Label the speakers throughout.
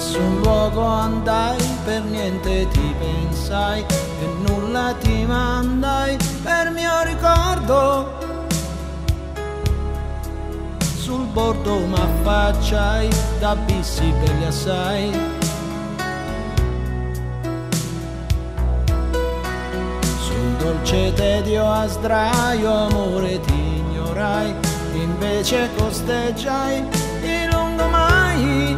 Speaker 1: nessun luogo andai, per niente ti pensai e nulla ti mandai per mio ricordo. Sul bordo m'affacciai da abissi belli assai. Sul dolce tedio a sdraio amore ti ignorai, invece costeggiai di lungo mai.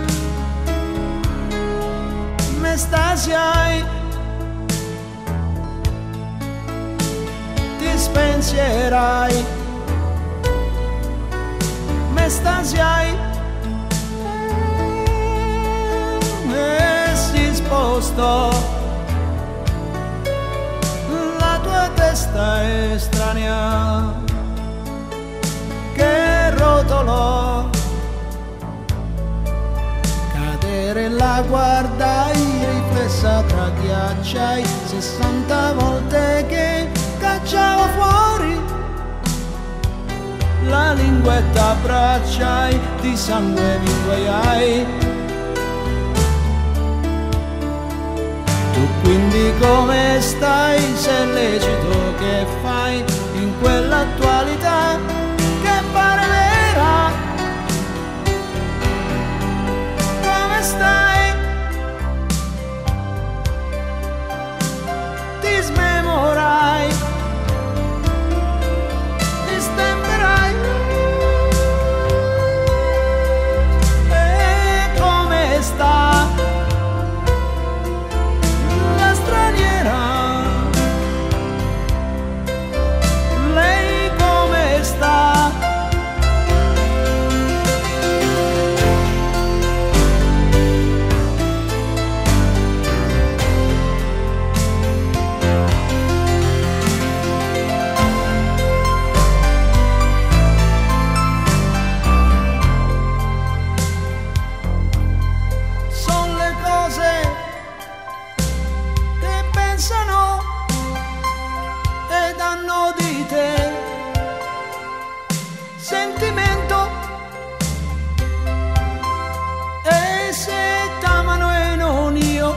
Speaker 1: M'estasiai, ti spensierai, m'estasiai e si spostò la tua testa estranea che rotolò. Cadere la guardai riflessa tra ghiacciai, 60 volte che cacciavo fuori la linguetta abbracciai, di sangue mi inguaiai. Tu quindi come stai? Se è lecito che fai in quell'attualità che pare vera? Come stai? Ti smemorai, ti stemperai. E come sta la straniera? Lei come sta? Son le cose che pensano ed hanno di te sentimento, e se t'amano e non io,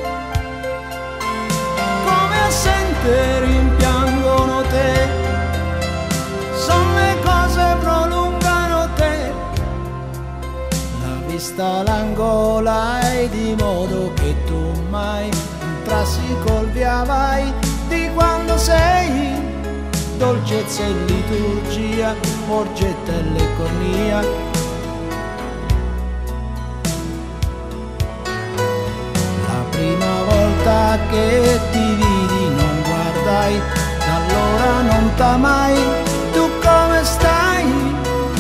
Speaker 1: come assente rimpiangono te. Son le cose prolungano te, la vista all'angola, e di modo che tu mai entrassi col via vai di quando sei. Dolcezza e liturgia, orgetta e lecornia. La prima volta che ti vidi non guardai, da allora non t'amai. Tu come stai?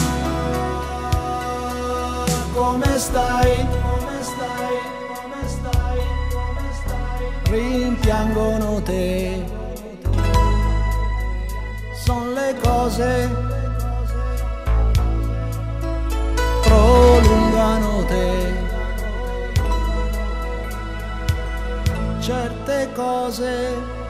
Speaker 1: Come stai? Come stai? Come stai? Come stai? Rimpiangono te. Son le cose prolungano te. Certe cose